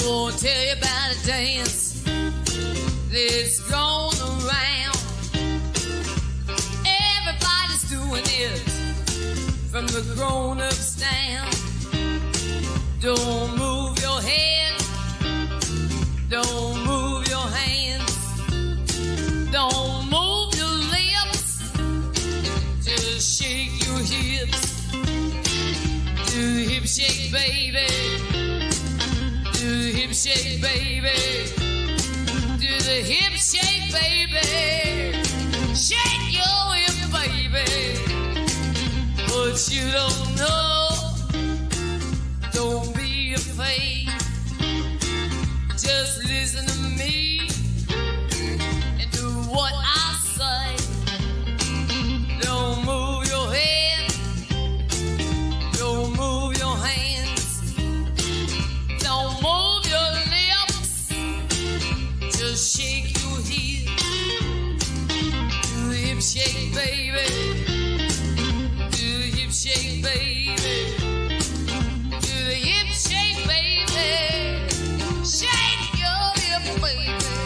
Gonna tell you about a dance that's going around. Everybody's doing it, from the grown-ups down. Don't move your head, don't move your hands, don't move your lips, just shake your hips. Do the hip shake, baby. Do the hip shake, baby. Do the hip shake, baby. Shake your hip, baby. But you don't know, don't be afraid. Just listen to me and do what I say. Don't move your head, don't move your hands, don't move your lips, just shake your hips. Do the hip shake, baby. Do the hip shake, baby. Do the hip shake, baby. Shake your hip, baby.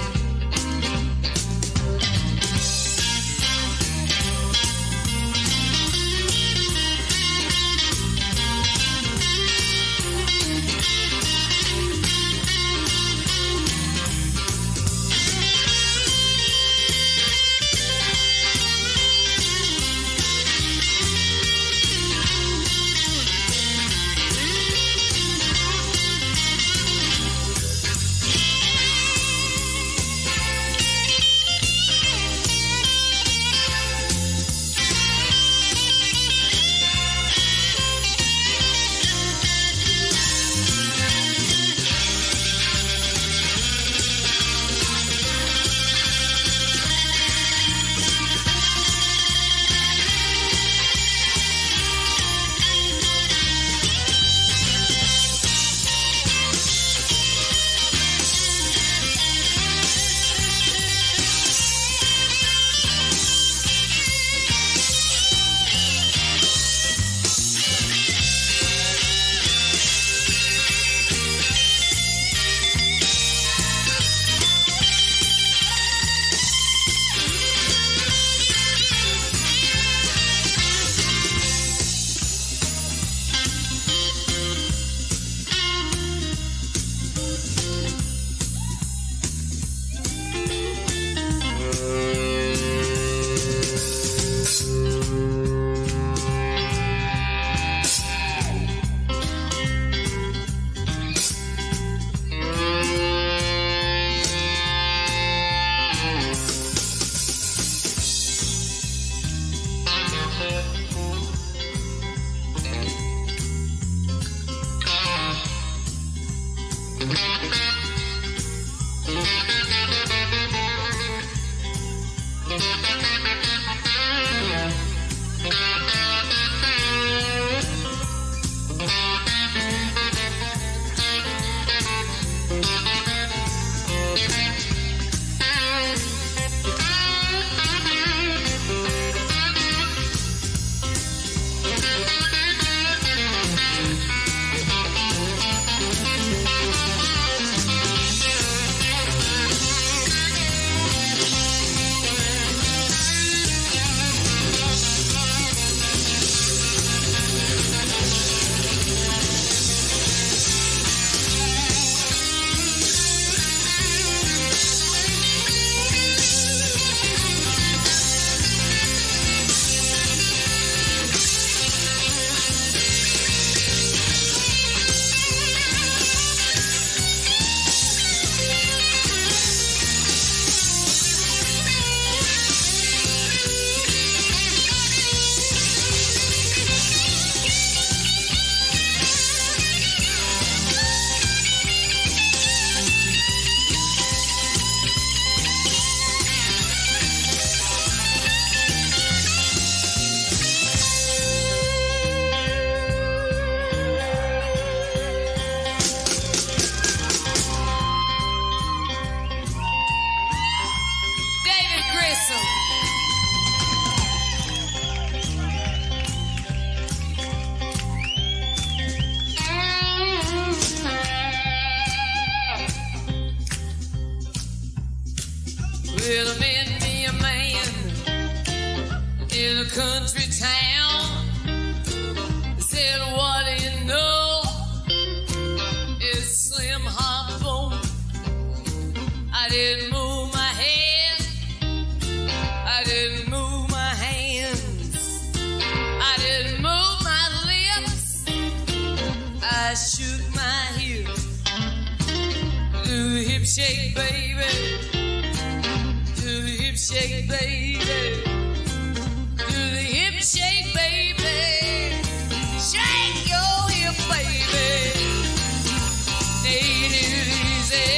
country town. Said, what do you know? It's Slim Hop. I didn't move my head. I didn't move my hands. I didn't move my lips. I shook my hips. Do the hip shake, baby. Do the hip shake, baby. Do the hip shake, baby. Shake your hip, baby. Ain't it easy?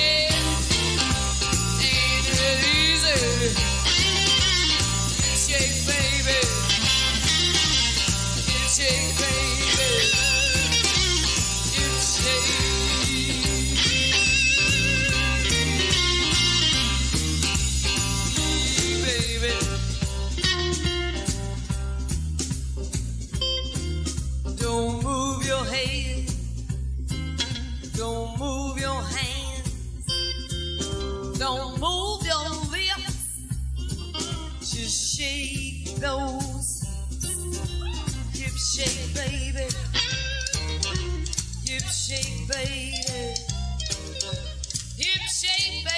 Ain't it easy? Hip shake, baby. Hip shake, baby. Hip shake. Don't move your head, don't move your hands, don't move your lips, just shake those hip shake, baby, hip shake, baby, hip shake, baby.